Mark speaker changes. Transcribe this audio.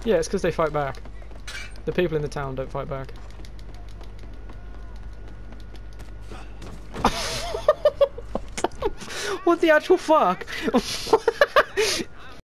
Speaker 1: Yeah, it's because they fight back. The people in the town don't fight back. What the actual fuck?